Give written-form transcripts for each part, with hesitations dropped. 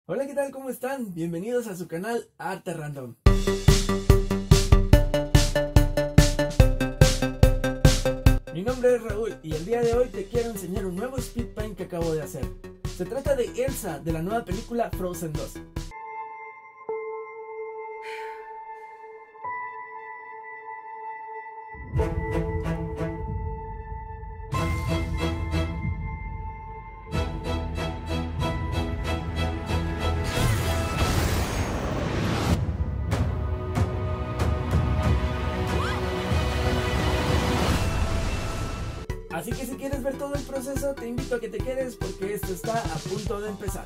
Hola, ¿qué tal? ¿Cómo están? Bienvenidos a su canal Arte Random. Mi nombre es Raúl y el día de hoy te quiero enseñar un nuevo speed paint que acabo de hacer. Se trata de Elsa de la nueva película Frozen 2. Así que si quieres ver todo el proceso, te invito a que te quedes porque esto está a punto de empezar.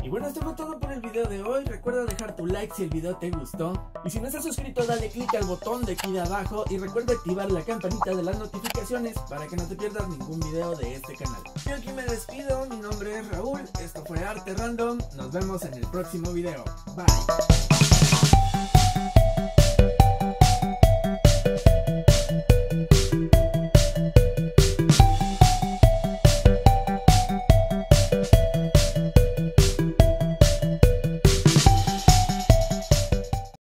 Y bueno, esto fue todo por el video de hoy. Recuerda dejar tu like si el video te gustó. Y si no estás suscrito, dale click al botón de aquí de abajo. Y recuerda activar la campanita de las notificaciones para que no te pierdas ningún video de este canal. Yo aquí me despido, mi nombre es Raúl. Esto fue Arte Random. Nos vemos en el próximo video. Bye.